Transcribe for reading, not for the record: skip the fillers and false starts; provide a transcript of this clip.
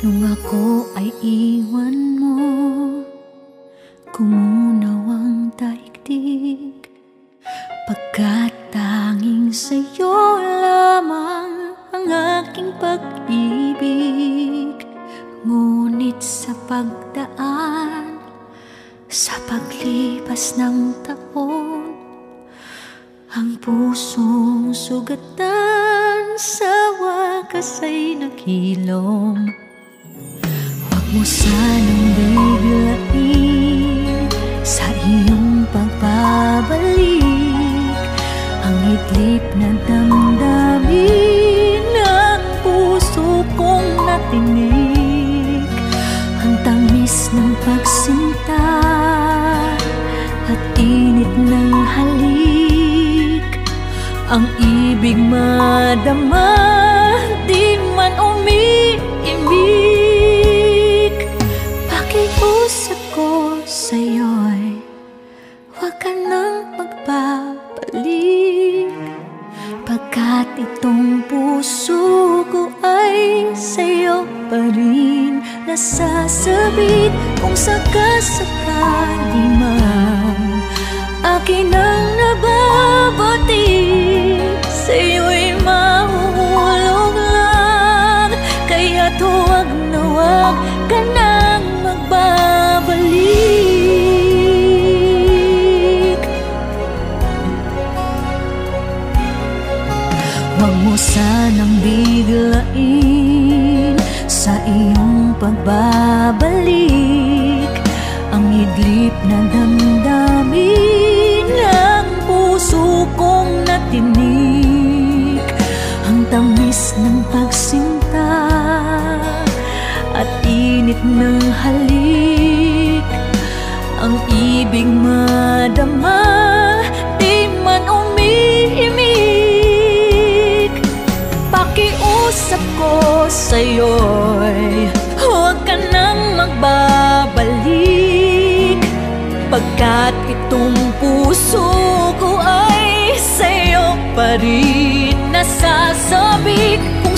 Nung ako ay iwan mo, kumunaw ang daigdig, pagkat tanging sa'yo lamang ang aking pag-ibig. Ngunit sa pagdaan, sa paglipas ng taon, ang pusong sugatan sa wakas ay naghilom. Huwag mo sanang biglain sa iyong pagbabalik ang idlip na damdamin ng puso kong natinig. Ang tamis ng pagsinta at init ng halik, ang ibig madama, di man umiimik. Pakiusap ko sa'yo'y huwag ka nang magbabalik, pagkat itong puso ko ay sa'yo pa rin nasasabit. Kung sakasakali man akin ang nababati, sa'yo'y mahuhulog lang. Kaya't huwag na huwag ka nang magbabalik. Huwag mo sanang biglain sa iyong pagbabalik ang idlip na damdamin ng puso kong natinig. Ang tamis ng pagsinta at init ng halik, ang ibig madama, di man umiimik. Pakiusap ko sa'yo'y huwag ka nang magbabalik, pagkat itong puso ko ay sa'yo pa rin nasasabik. Kung